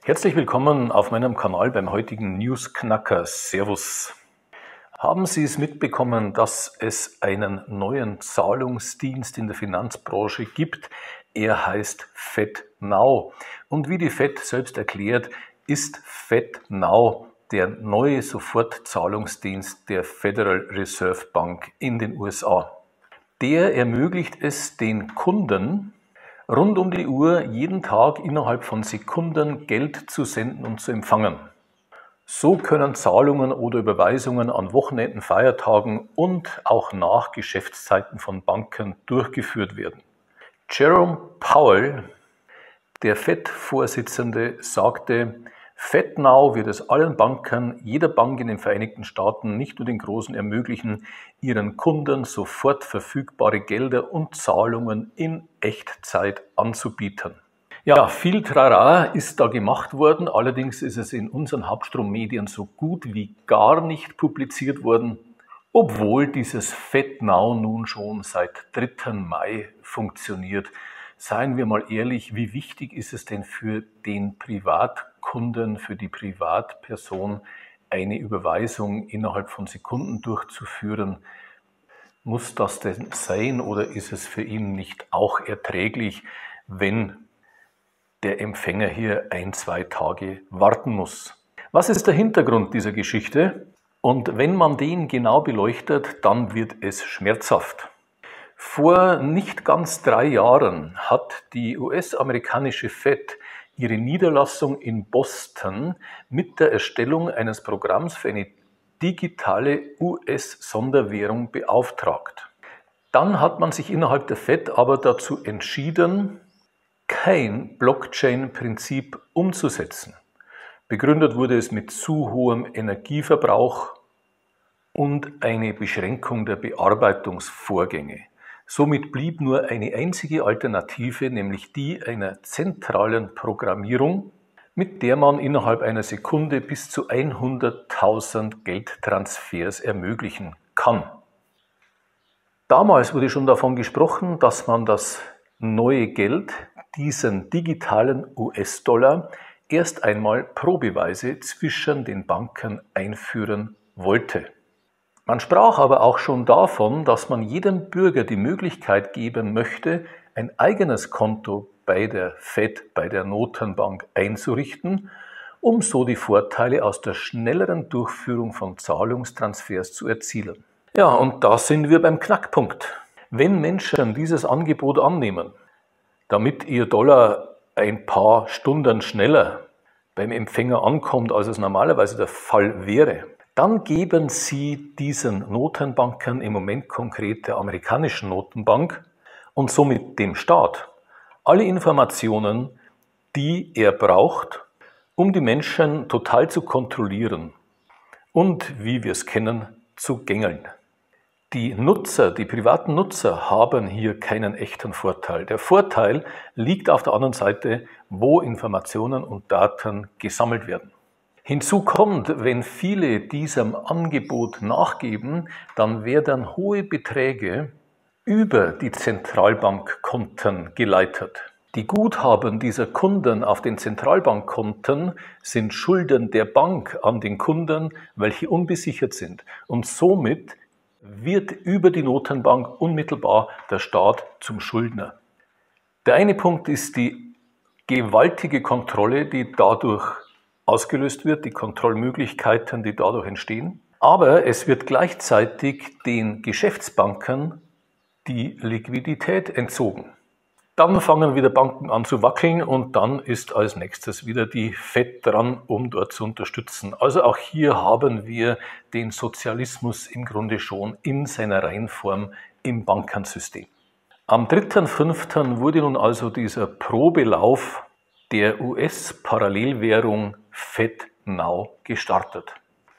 Herzlich willkommen auf meinem Kanal beim heutigen Newsknacker. Servus. Haben Sie es mitbekommen, dass es einen neuen Zahlungsdienst in der Finanzbranche gibt? Er heißt FedNow. Und wie die Fed selbst erklärt, ist FedNow der neue Sofortzahlungsdienst der Federal Reserve Bank in den USA. Der ermöglicht es den Kunden, rund um die Uhr jeden Tag innerhalb von Sekunden Geld zu senden und zu empfangen. So können Zahlungen oder Überweisungen an Wochenenden, Feiertagen und auch nach Geschäftszeiten von Banken durchgeführt werden. Jerome Powell, der FED-Vorsitzende, sagte, FedNow wird es allen Banken, jeder Bank in den Vereinigten Staaten, nicht nur den Großen, ermöglichen, ihren Kunden sofort verfügbare Gelder und Zahlungen in Echtzeit anzubieten. Ja, viel Trara ist da gemacht worden, allerdings ist es in unseren Hauptstrummedien so gut wie gar nicht publiziert worden, obwohl dieses FedNow nun schon seit 3. Mai funktioniert. Seien wir mal ehrlich, wie wichtig ist es denn für den Privatkunden, für die Privatperson, eine Überweisung innerhalb von Sekunden durchzuführen? Muss das denn sein oder ist es für ihn nicht auch erträglich, wenn der Empfänger hier 1-2 Tage warten muss? Was ist der Hintergrund dieser Geschichte? Und wenn man den genau beleuchtet, dann wird es schmerzhaft. Vor nicht ganz 3 Jahren hat die US-amerikanische Fed ihre Niederlassung in Boston mit der Erstellung eines Programms für eine digitale US-Sonderwährung beauftragt. Dann hat man sich innerhalb der Fed aber dazu entschieden, kein Blockchain-Prinzip umzusetzen. Begründet wurde es mit zu hohem Energieverbrauch und eine Beschränkung der Bearbeitungsvorgänge. Somit blieb nur eine einzige Alternative, nämlich die einer zentralen Programmierung, mit der man innerhalb einer Sekunde bis zu 100.000 Geldtransfers ermöglichen kann. Damals wurde schon davon gesprochen, dass man das neue Geld, diesen digitalen US-Dollar, erst einmal probeweise zwischen den Banken einführen wollte. Man sprach aber auch schon davon, dass man jedem Bürger die Möglichkeit geben möchte, ein eigenes Konto bei der Fed, bei der Notenbank einzurichten, um so die Vorteile aus der schnelleren Durchführung von Zahlungstransfers zu erzielen. Ja, und da sind wir beim Knackpunkt. Wenn Menschen dieses Angebot annehmen, damit ihr Dollar ein paar Stunden schneller beim Empfänger ankommt, als es normalerweise der Fall wäre, dann geben sie diesen Notenbanken, im Moment konkret der amerikanischen Notenbank und somit dem Staat, alle Informationen, die er braucht, um die Menschen total zu kontrollieren und, wie wir es kennen, zu gängeln. Die Nutzer, die privaten Nutzer haben hier keinen echten Vorteil. Der Vorteil liegt auf der anderen Seite, wo Informationen und Daten gesammelt werden. Hinzu kommt, wenn viele diesem Angebot nachgeben, dann werden hohe Beträge über die Zentralbankkonten geleitet. Die Guthaben dieser Kunden auf den Zentralbankkonten sind Schulden der Bank an den Kunden, welche unbesichert sind. Und somit wird über die Notenbank unmittelbar der Staat zum Schuldner. Der eine Punkt ist die gewaltige Kontrolle, die dadurch ausgelöst wird, die Kontrollmöglichkeiten, die dadurch entstehen. Aber es wird gleichzeitig den Geschäftsbanken die Liquidität entzogen. Dann fangen wieder Banken an zu wackeln und dann ist als nächstes wieder die Fed dran, um dort zu unterstützen. Also auch hier haben wir den Sozialismus im Grunde schon in seiner Reinform im Bankensystem. Am 3.5. wurde nun also dieser Probelauf der US-Parallelwährung FedNow gestartet.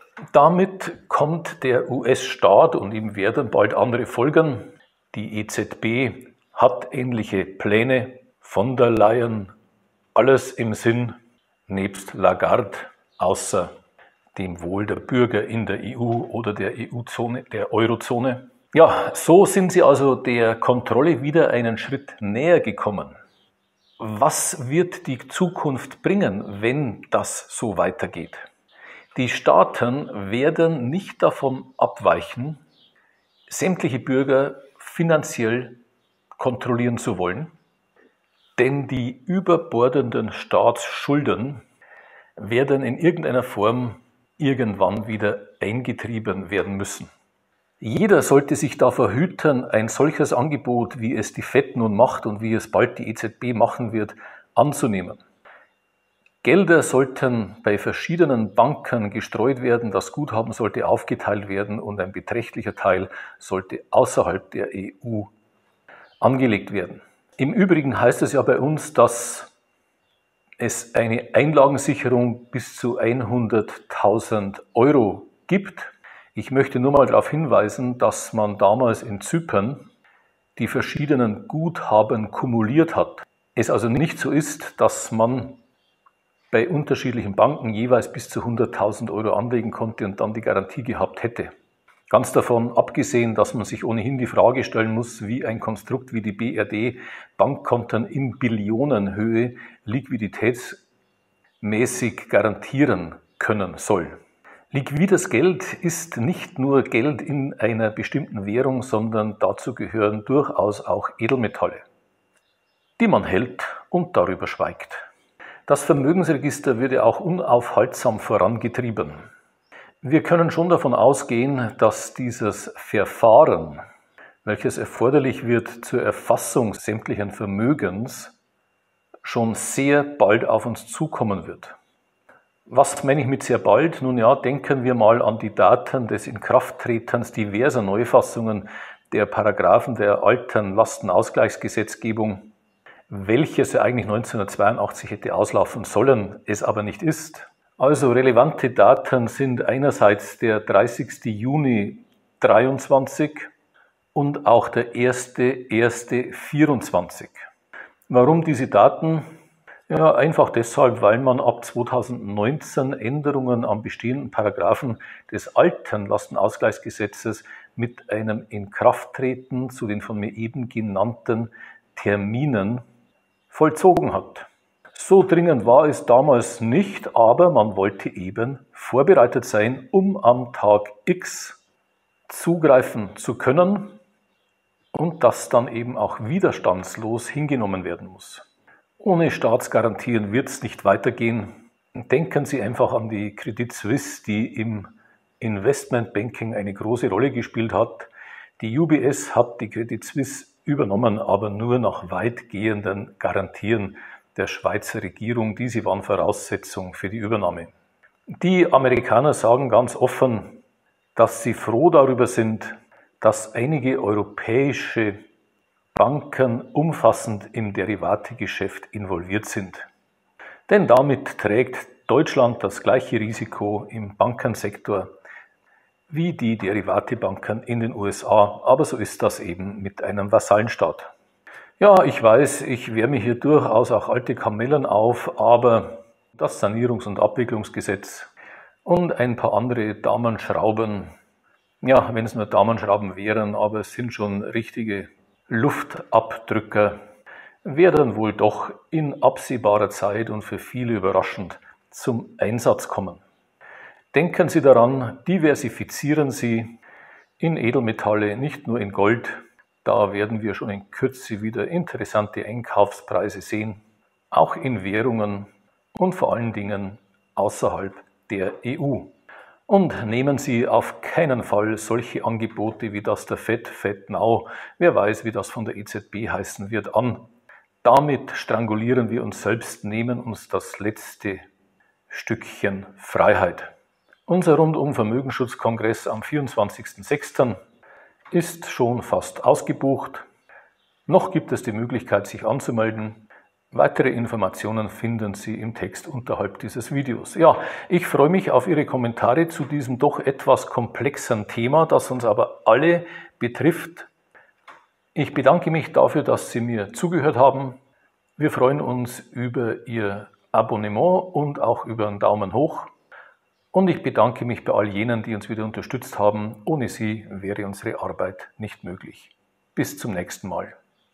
Damit kommt der US-Staat und ihm werden bald andere folgen. Die EZB hat ähnliche Pläne, von der Leyen, alles im Sinn, nebst Lagarde, außer dem Wohl der Bürger in der EU oder der EU-Zone, der Eurozone. Ja, so sind sie also der Kontrolle wieder einen Schritt näher gekommen. Was wird die Zukunft bringen, wenn das so weitergeht? Die Staaten werden nicht davon abweichen, sämtliche Bürger finanziell kontrollieren zu wollen, denn die überbordenden Staatsschulden werden in irgendeiner Form irgendwann wieder eingetrieben werden müssen. Jeder sollte sich davor hüten, ein solches Angebot, wie es die FED nun macht und wie es bald die EZB machen wird, anzunehmen. Gelder sollten bei verschiedenen Banken gestreut werden, das Guthaben sollte aufgeteilt werden und ein beträchtlicher Teil sollte außerhalb der EU angelegt werden. Im Übrigen heißt es ja bei uns, dass es eine Einlagensicherung bis zu 100.000 Euro gibt. Ich möchte nur mal darauf hinweisen, dass man damals in Zypern die verschiedenen Guthaben kumuliert hat. Es also nicht so ist, dass man bei unterschiedlichen Banken jeweils bis zu 100.000 Euro anlegen konnte und dann die Garantie gehabt hätte. Ganz davon abgesehen, dass man sich ohnehin die Frage stellen muss, wie ein Konstrukt wie die BRD Bankkonten in Billionenhöhe liquiditätsmäßig garantieren können soll. Liquides Geld ist nicht nur Geld in einer bestimmten Währung, sondern dazu gehören durchaus auch Edelmetalle, die man hält und darüber schweigt. Das Vermögensregister wird ja auch unaufhaltsam vorangetrieben. Wir können schon davon ausgehen, dass dieses Verfahren, welches erforderlich wird zur Erfassung sämtlichen Vermögens, schon sehr bald auf uns zukommen wird. Was meine ich mit sehr bald? Nun ja, denken wir mal an die Daten des Inkrafttretens diverser Neufassungen der Paragraphen der alten Lastenausgleichsgesetzgebung, welches ja eigentlich 1982 hätte auslaufen sollen, es aber nicht ist. Also relevante Daten sind einerseits der 30. Juni 2023 und auch der 1.1.24. Warum diese Daten? Ja, einfach deshalb, weil man ab 2019 Änderungen am bestehenden Paragraphen des alten Lastenausgleichsgesetzes mit einem Inkrafttreten zu den von mir eben genannten Terminen vollzogen hat. So dringend war es damals nicht, aber man wollte eben vorbereitet sein, um am Tag X zugreifen zu können und das dann eben auch widerstandslos hingenommen werden muss. Ohne Staatsgarantien wird es nicht weitergehen. Denken Sie einfach an die Credit Suisse, die im Investmentbanking eine große Rolle gespielt hat. Die UBS hat die Credit Suisse übernommen, aber nur nach weitgehenden Garantien der Schweizer Regierung. Diese waren Voraussetzung für die Übernahme. Die Amerikaner sagen ganz offen, dass sie froh darüber sind, dass einige europäische Banken umfassend im Derivategeschäft involviert sind. Denn damit trägt Deutschland das gleiche Risiko im Bankensektor wie die Derivatebanken in den USA. Aber so ist das eben mit einem Vasallenstaat. Ja, ich weiß, ich wärme hier durchaus auch alte Kamellen auf, aber das Sanierungs- und Abwicklungsgesetz und ein paar andere Daumenschrauben, ja, wenn es nur Daumenschrauben wären, aber es sind schon richtige Luftabdrücker, werden wohl doch in absehbarer Zeit und für viele überraschend zum Einsatz kommen. Denken Sie daran, diversifizieren Sie in Edelmetalle, nicht nur in Gold. Da werden wir schon in Kürze wieder interessante Einkaufspreise sehen, auch in Währungen und vor allen Dingen außerhalb der EU. Und nehmen Sie auf keinen Fall solche Angebote wie das der FedNow, wer weiß, wie das von der EZB heißen wird, an. Damit strangulieren wir uns selbst, nehmen uns das letzte Stückchen Freiheit. Unser Rundum-Vermögensschutz-Kongress am 24.06. ist schon fast ausgebucht. Noch gibt es die Möglichkeit, sich anzumelden. Weitere Informationen finden Sie im Text unterhalb dieses Videos. Ja, ich freue mich auf Ihre Kommentare zu diesem doch etwas komplexen Thema, das uns aber alle betrifft. Ich bedanke mich dafür, dass Sie mir zugehört haben. Wir freuen uns über Ihr Abonnement und auch über einen Daumen hoch. Und ich bedanke mich bei all jenen, die uns wieder unterstützt haben. Ohne Sie wäre unsere Arbeit nicht möglich. Bis zum nächsten Mal.